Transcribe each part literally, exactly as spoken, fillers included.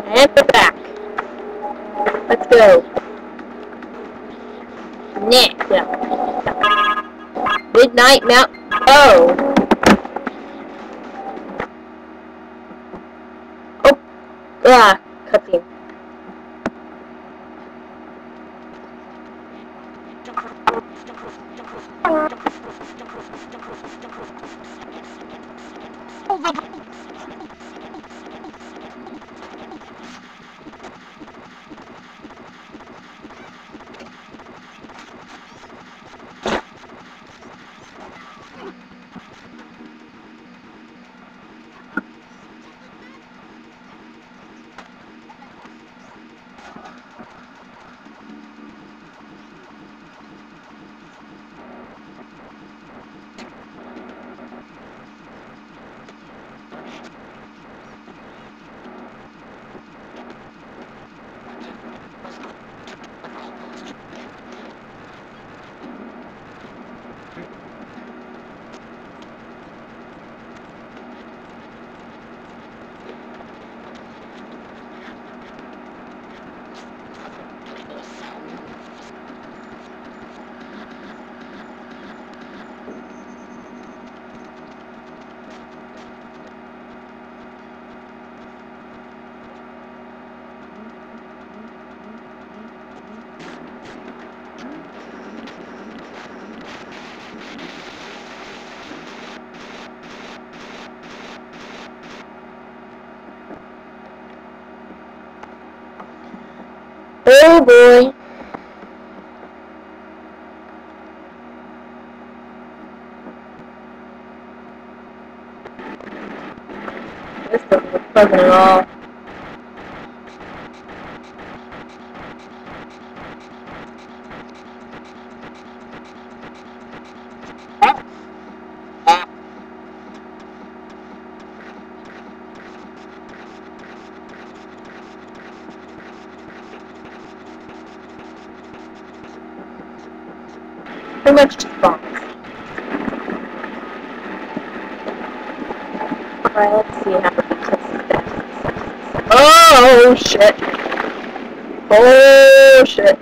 And we're back. Let's go. Next. Midnight Mount. Oh. Oh. Ah. Cutscene. Oh boy. This doesn't look fun at all. Pretty much just bombs. Alright, let's see how we can this. Oh shit! Oh shit!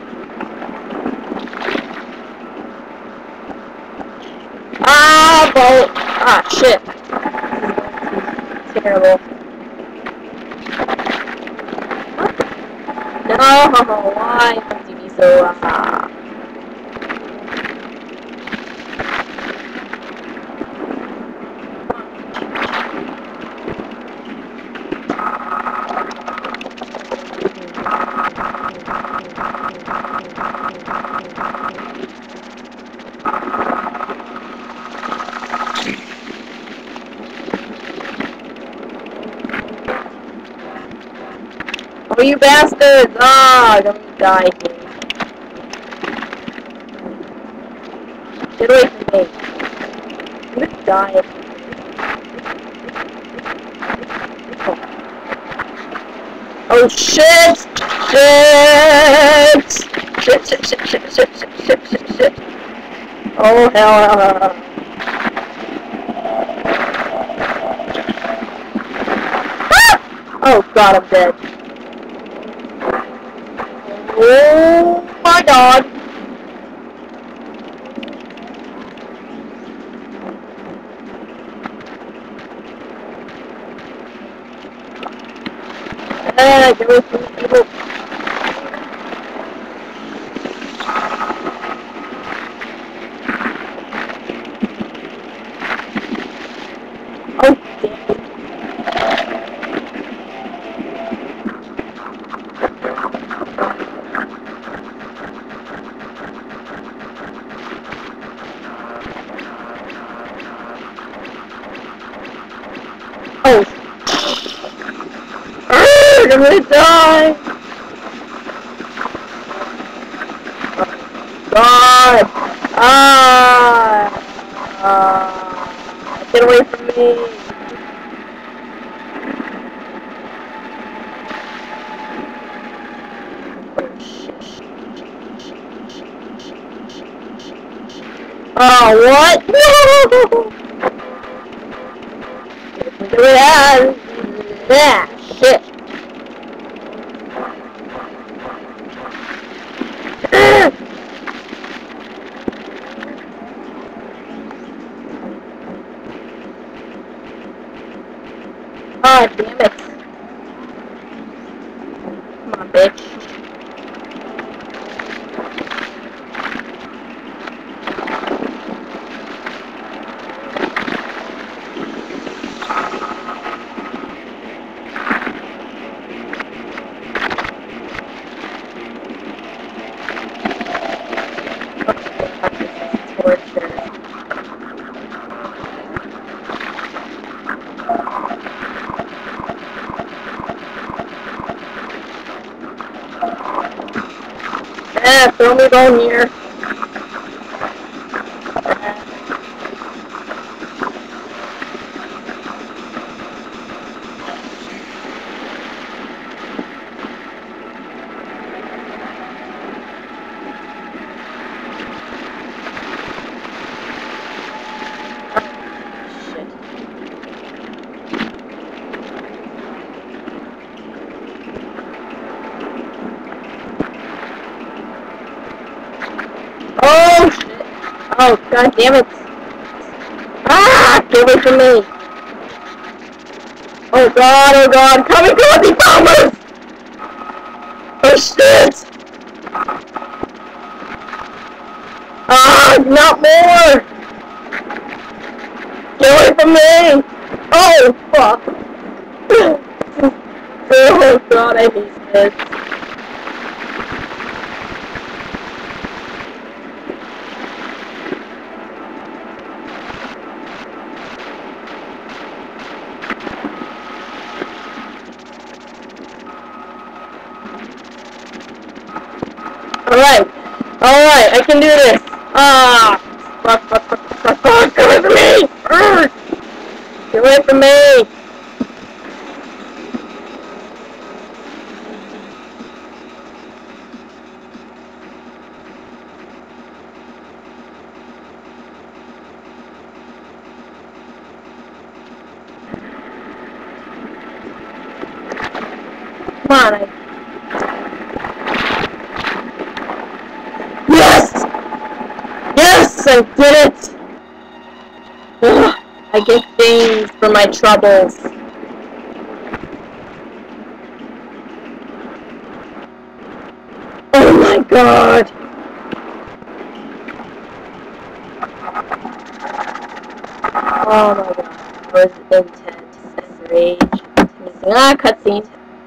Ah, bolt! Ah, shit! Terrible. No, why must you be so uh Oh, you bastards! Ah, oh, don't die here. Get away from me. I'm gonna die. Oh, oh shit! Shit! Shit, shit, shit, shit, shit, shit, shit, shit, shit. Oh, hell, hell, hell. Ah! Oh god, I'm dead. Oh my god! Ah, get away from these people! Oh, damn it. Oh! I'm gonna die! Oh, God! Ah! Ah! Get away from me! Oh, what? No! Get out of that shit! Ah, damn it. Come on, bitch. Torture. Yeah, throw me down here. Oh shit! Oh god damn it! Ah! Get away from me! Oh god! Oh god! Coming towards the bombers! Oh shit! Ah! Not more! Get away from me! Oh fuck! Oh god! I hate this. Alright, alright, I can do this. Ah! Fuck, fuck, fuck, fuck, fuck, get away from me! Urgh! Get away from me! Come on, I... Yes! Yes, I did it! Ugh, I get things for my troubles. Oh my god! Oh my god, was intense, rage, ah, cutscene.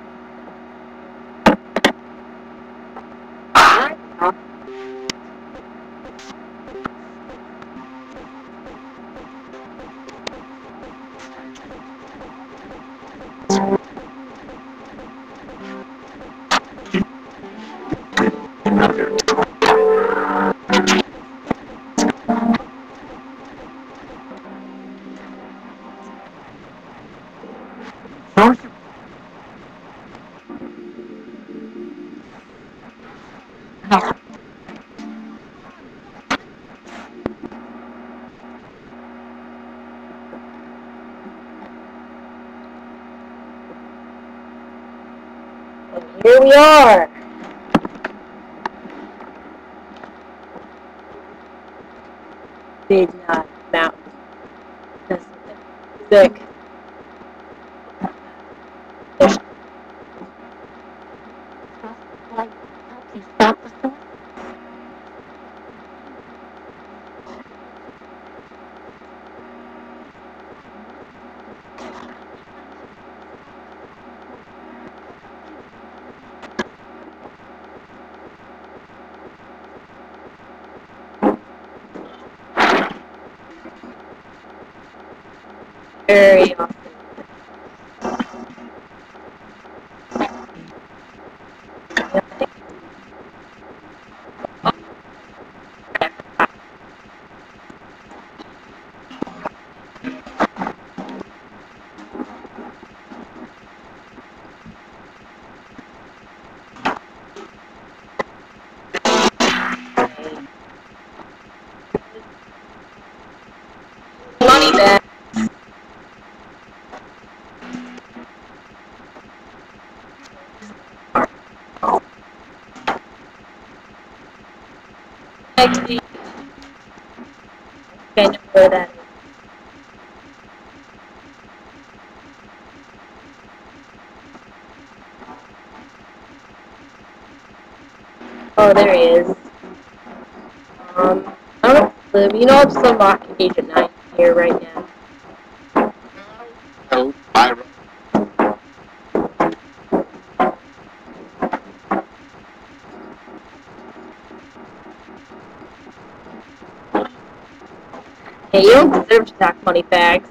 Here we are! Big Knot Mountain. That's sick. Stop the storm. Very awesome. Money back. Actually, I know where that is. Oh, there he is. Um, I don't know, you know, it's unlocking Agent nine here right now. Oh, Byron. Hey, you don't deserve to talk funny facts.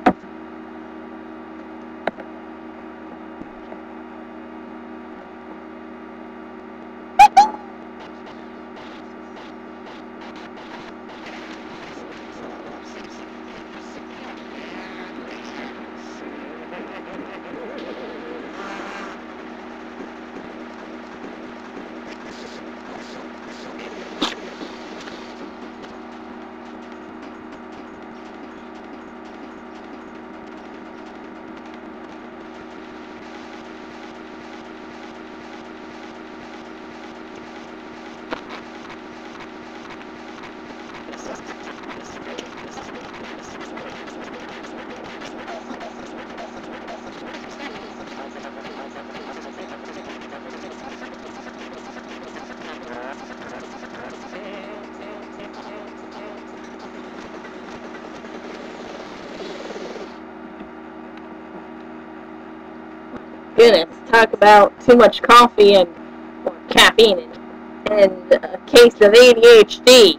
Goodness, talk about too much coffee and or caffeine and, and a case of A D H D.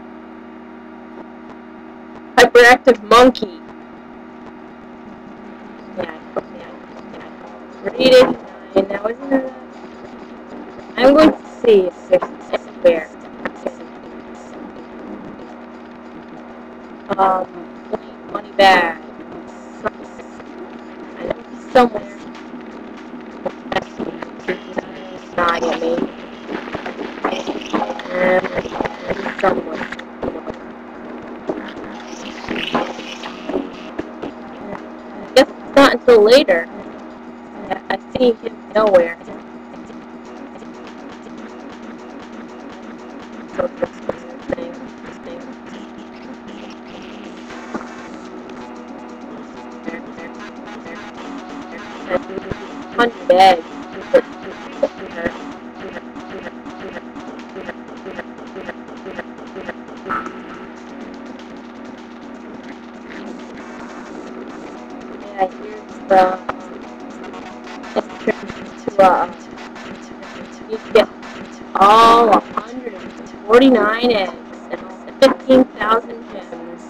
Hyperactive monkey. Yeah, yeah, yeah. Read it. And now isn't it? I'm going to see if there's somewhere. Um, money bag. Somewhere. Not at me. And somewhere. I guess it's not until later. I see him nowhere. So this thing, this thing. There, there, there, there. Hundred eggs. Yeah, here's the entrance to uh you get all one hundred forty-nine eggs and fifteen thousand gems.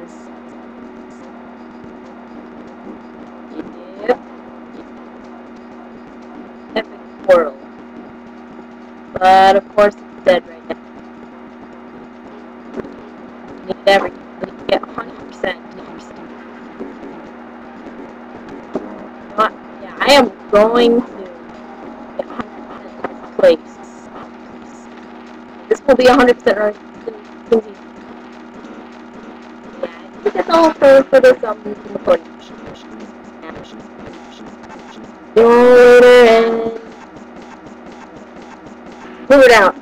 Yep. Epic world. But of course it's dead right now. You need everything. You need to get one hundred percent. Not, yeah, I am going to get one hundred percent in this place. This will be one hundred percent right. Yeah, I think that's all for, for this um, recording. Move it out.